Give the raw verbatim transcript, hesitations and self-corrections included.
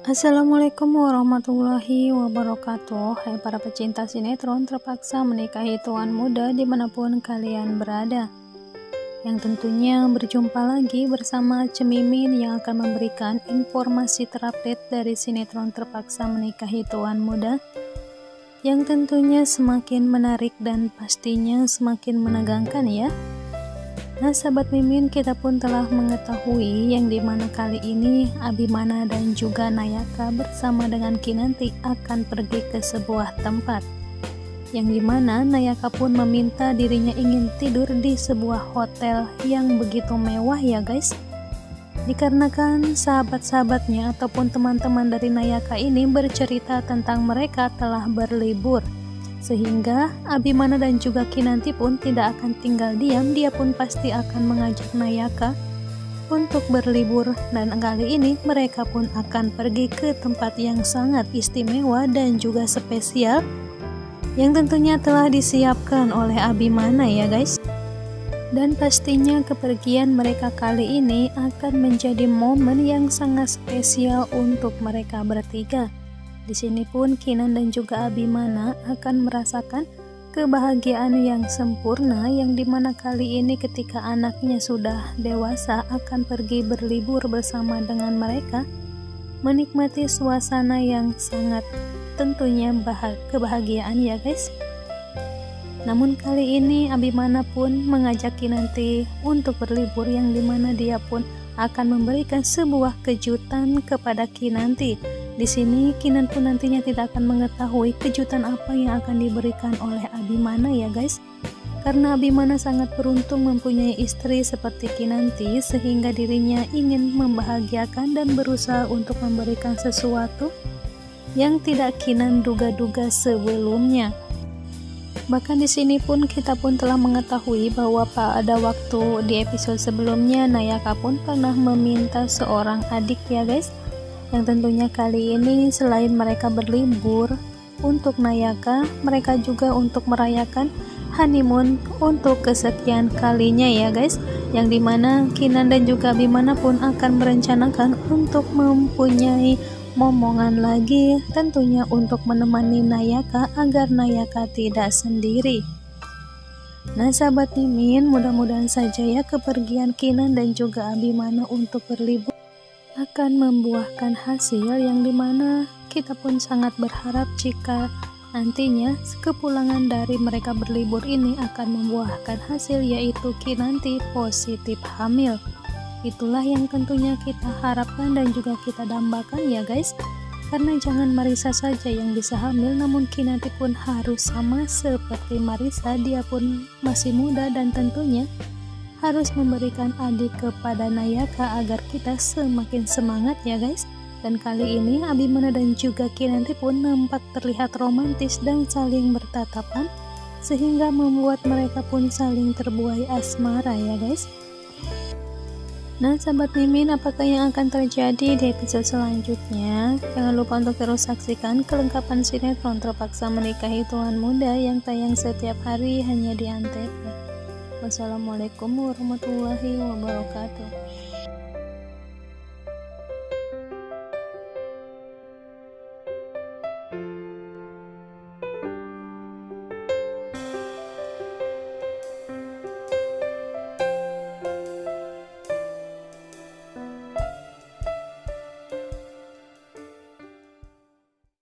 Assalamualaikum warahmatullahi wabarakatuh. Hai para pecinta sinetron terpaksa menikahi tuan muda dimanapun kalian berada, yang tentunya berjumpa lagi bersama Cemimin yang akan memberikan informasi terupdate dari sinetron terpaksa menikahi tuan muda, yang tentunya semakin menarik dan pastinya semakin menegangkan ya. Nah sahabat Mimin, kita pun telah mengetahui yang dimana kali ini Abimana dan juga Nayaka bersama dengan Kinanti akan pergi ke sebuah tempat, yang dimana Nayaka pun meminta dirinya ingin tidur di sebuah hotel yang begitu mewah ya guys, dikarenakan sahabat-sahabatnya ataupun teman-teman dari Nayaka ini bercerita tentang mereka telah berlibur, sehingga Abimana dan juga Kinanti pun tidak akan tinggal diam. Dia pun pasti akan mengajak Nayaka untuk berlibur, dan kali ini mereka pun akan pergi ke tempat yang sangat istimewa dan juga spesial, yang tentunya telah disiapkan oleh Abimana ya guys. Dan pastinya kepergian mereka kali ini akan menjadi momen yang sangat spesial untuk mereka bertiga. Di sini pun Kinan dan juga Abimana akan merasakan kebahagiaan yang sempurna, yang dimana kali ini ketika anaknya sudah dewasa akan pergi berlibur bersama dengan mereka, menikmati suasana yang sangat tentunya bahag kebahagiaan ya guys. Namun kali ini Abimana pun mengajak Kinanti untuk berlibur, yang dimana dia pun akan memberikan sebuah kejutan kepada Kinanti. Di sini Kinan pun nantinya tidak akan mengetahui kejutan apa yang akan diberikan oleh Abimana ya guys, karena Abimana sangat beruntung mempunyai istri seperti Kinanti, sehingga dirinya ingin membahagiakan dan berusaha untuk memberikan sesuatu yang tidak Kinan duga-duga sebelumnya. Bahkan di sini pun kita pun telah mengetahui bahwa pada waktu di episode sebelumnya Nayaka pun pernah meminta seorang adik ya guys, yang tentunya kali ini selain mereka berlibur untuk Nayaka, mereka juga untuk merayakan honeymoon untuk kesekian kalinya ya guys, yang dimana Kinan dan juga Abimana pun akan merencanakan untuk mempunyai momongan lagi, tentunya untuk menemani Nayaka agar Nayaka tidak sendiri. Nah sahabat Mimin, mudah-mudahan saja ya kepergian Kinan dan juga Abimana untuk berlibur akan membuahkan hasil, yang dimana kita pun sangat berharap jika nantinya kepulangan dari mereka berlibur ini akan membuahkan hasil, yaitu Kinanti positif hamil. Itulah yang tentunya kita harapkan dan juga kita dambakan ya guys, karena jangan Marissa saja yang bisa hamil, namun Kinanti pun harus sama seperti Marissa, dia pun masih muda dan tentunya harus memberikan adik kepada Nayaka agar kita semakin semangat ya guys. Dan kali ini Abimana dan juga Kinanti pun nampak terlihat romantis dan saling bertatapan, sehingga membuat mereka pun saling terbuai asmara ya guys. Nah sahabat Mimin, apakah yang akan terjadi di episode selanjutnya? Jangan lupa untuk terus saksikan kelengkapan sinetron terpaksa menikahi tuan muda yang tayang setiap hari hanya di Antv. Wassalamualaikum warahmatullahi wabarakatuh.